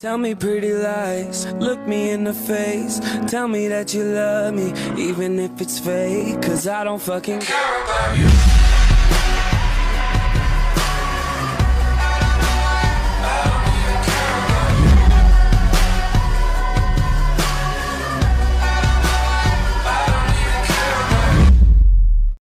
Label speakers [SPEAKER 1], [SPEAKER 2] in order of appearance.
[SPEAKER 1] Tell me pretty lies, look me in the face. Tell me that you love me, even if it's fake. Cause I don't fucking care about you.